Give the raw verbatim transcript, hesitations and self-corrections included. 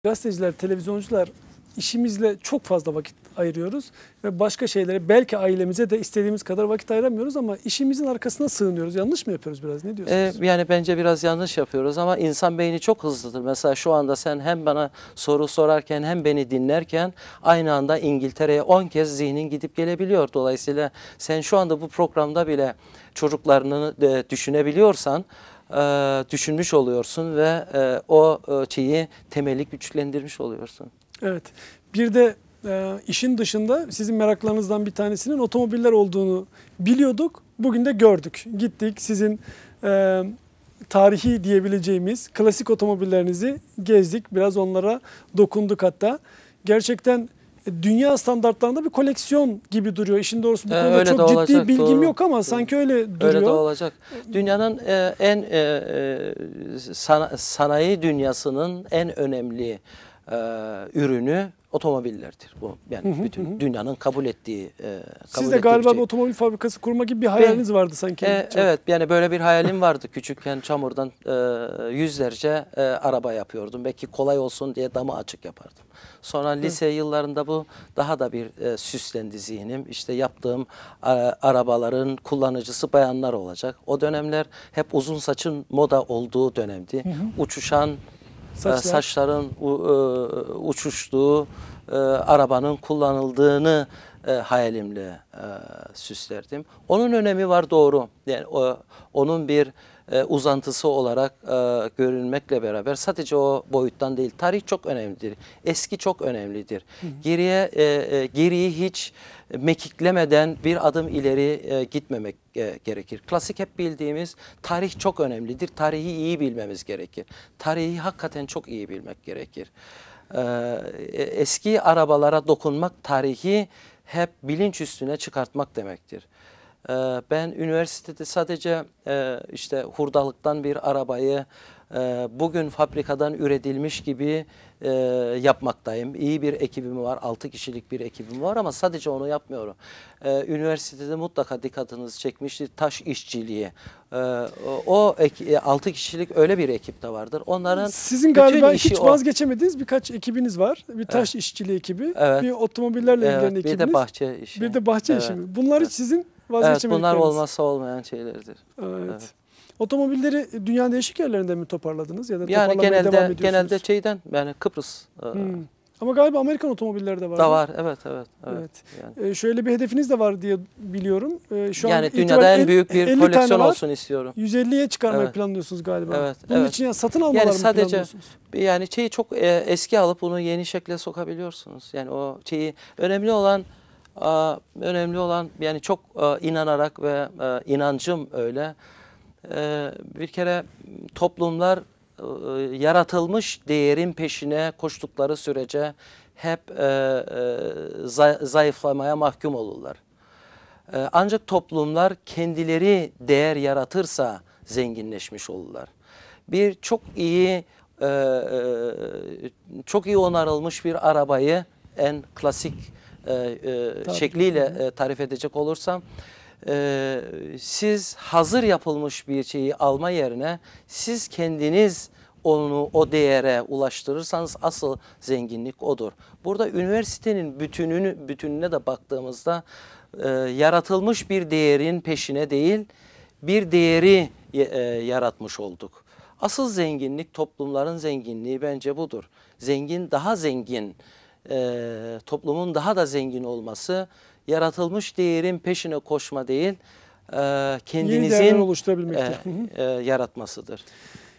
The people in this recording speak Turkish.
Gazeteciler, televizyoncular işimizle çok fazla vakit ayırıyoruz ve başka şeylere, belki ailemize de istediğimiz kadar vakit ayıramıyoruz ama işimizin arkasına sığınıyoruz. Yanlış mı yapıyoruz biraz? Ne diyorsunuz? Ee, yani bence biraz yanlış yapıyoruz ama insan beyni çok hızlıdır. Mesela şu anda sen hem bana soru sorarken hem beni dinlerken aynı anda İngiltere'ye on kez zihnin gidip gelebiliyor. Dolayısıyla sen şu anda bu programda bile çocuklarını e, düşünebiliyorsan e, düşünmüş oluyorsun ve e, o e, şeyi temeli güçlendirmiş oluyorsun. Evet. Bir de e, işin dışında sizin meraklarınızdan bir tanesinin otomobiller olduğunu biliyorduk. Bugün de gördük. Gittik sizin e, tarihi diyebileceğimiz klasik otomobillerinizi gezdik. Biraz onlara dokunduk hatta. Gerçekten dünya standartlarında bir koleksiyon gibi duruyor. İşin doğrusu bu Ee, konuda öyle çok de ciddi olacak, bilgim doğru. yok ama Doğru. sanki öyle duruyor. Öyle de olacak. Dünyanın e, en e, e, sana, sanayi dünyasının en önemli e, ürünü otomobillerdir. Bu yani Hı hı, bütün hı. dünyanın kabul ettiği e, kabul Siz de ettiği galiba bir bir şey. otomobil fabrikası kurma gibi bir hayaliniz vardı sanki. E, Çok. evet, yani böyle bir hayalim vardı. Küçükken çamurdan e, yüzlerce e, araba yapıyordum. Belki kolay olsun diye damı açık yapardım. Sonra lise evet. yıllarında bu daha da bir e, süslendi zihnim. İşte yaptığım a, arabaların kullanıcısı bayanlar olacak. O dönemler hep uzun saçın moda olduğu dönemdi. Hı hı. Uçuşan Saçlar. e, saçların u, e, uçuştuğu e, arabanın kullanıldığını E, hayalimle e, süslerdim. Onun önemi var, doğru. Yani o, onun bir e, uzantısı olarak e, görülmekle beraber sadece o boyuttan değil. Tarih çok önemlidir. Eski çok önemlidir. Hı hı. Geriye e, e, geriyi hiç mekiklemeden bir adım ileri e, gitmemek e, gerekir. Klasik hep bildiğimiz tarih çok önemlidir. Tarihi iyi bilmemiz gerekir. Tarihi hakikaten çok iyi bilmek gerekir. E, eski arabalara dokunmak tarihi hep bilinç üstüne çıkartmak demektir. Ee, ben üniversitede sadece e, işte hurdalıktan bir arabayı e, bugün fabrikadan üretilmiş gibi e, yapmaktayım. İyi bir ekibim var, altı kişilik bir ekibim var ama sadece onu yapmıyorum. Ee, üniversitede mutlaka dikkatinizi çekmiştir taş işçiliği. Ee, o altı kişilik öyle bir ekip de vardır. Onların sizin galiba işi hiç o. vazgeçemediğiniz birkaç ekibiniz var. Bir taş evet. işçiliği ekibi, evet. bir otomobillerle evet, ilgilenen ekibiniz. Bir de bahçe işi. Bir de bahçe evet. işi mi? Bunlar evet. hiç sizin Evet, vazgeçemedikleriniz. bunlar olmazsa olmayan şeylerdir. Evet. evet. Otomobilleri dünyanın değişik yerlerinde mi toparladınız ya da yani toparlamaya genelde, devam ediyorsunuz? genelde şeyden yani Kıbrıs. Hmm. Ama galiba Amerikan otomobilleri de var. Da var, evet, evet. evet. evet. Yani. Ee, şöyle bir hedefiniz de var diye biliyorum. Ee, şu yani an dünyada en büyük bir koleksiyon olsun istiyorum. yüz elliye çıkarmayı evet. planlıyorsunuz galiba. Evet, Bunun evet. için ya satın almalar yani mı sadece, planlıyorsunuz? Yani şeyi çok e, eski alıp bunu yeni şekle sokabiliyorsunuz. Yani o şeyi önemli olan a, önemli olan yani çok a, inanarak ve a, inancım öyle. E, bir kere toplumlar e, yaratılmış değerin peşine koştukları sürece hep e, e, zayıflamaya mahkum olurlar. E, ancak toplumlar kendileri değer yaratırsa zenginleşmiş olurlar. Bir çok iyi e, e, çok iyi onarılmış bir arabayı en klasik e, e, şekliyle e, tarif edecek olursam e, siz hazır yapılmış bir şeyi alma yerine siz kendiniz onu o değere ulaştırırsanız asıl zenginlik odur. Burada üniversitenin bütününü bütününe de baktığımızda e, yaratılmış bir değerin peşine değil bir değeri e, yaratmış olduk. Asıl zenginlik, toplumların zenginliği bence budur. Zengin, daha zengin, e, toplumun daha da zengin olması, yaratılmış değerin peşine koşma değil, e, kendinizin oluşturabilmektir. E, e, yaratmasıdır.